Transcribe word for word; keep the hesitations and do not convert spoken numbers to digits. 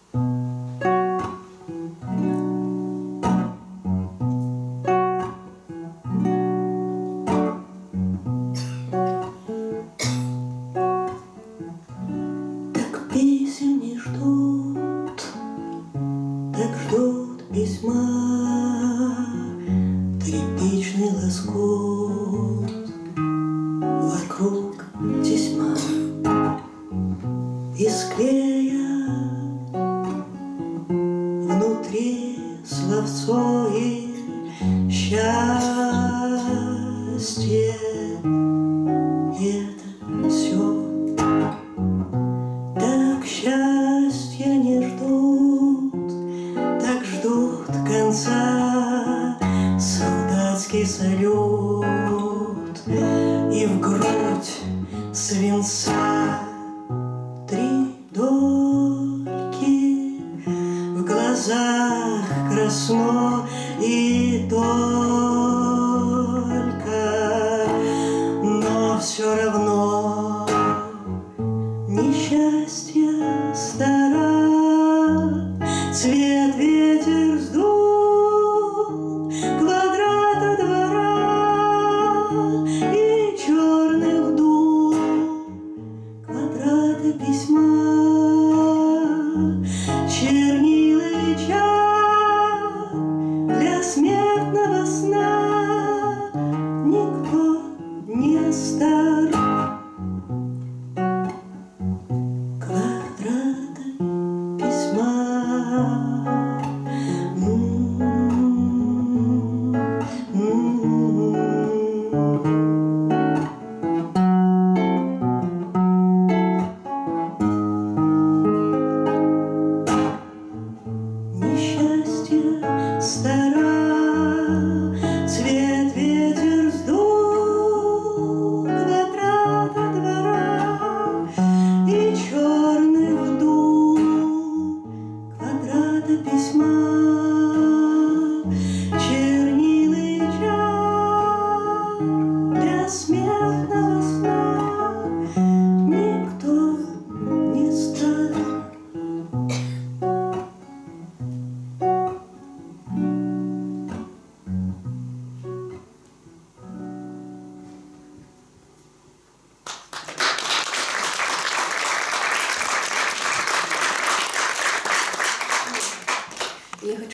письма, тряпичный лоскут, вокруг тесьма из клея, внутри словцо и счастье. Это все, так счастья не ждут, так ждут конца. Солдатский салют и в грудь свинца три дольки, в глазах красно и то.